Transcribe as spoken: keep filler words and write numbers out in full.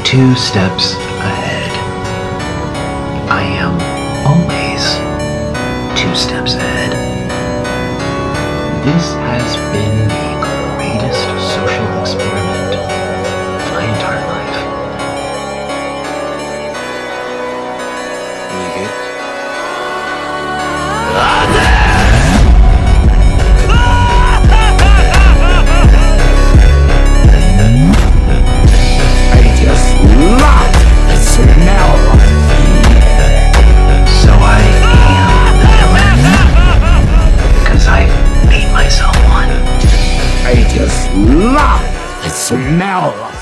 two steps ahead. I am always two steps ahead. This has been the greatest social experiment of my entire life. You good? I just love the smell of fear. So I am the villain because I've made myself one. I just love the smell of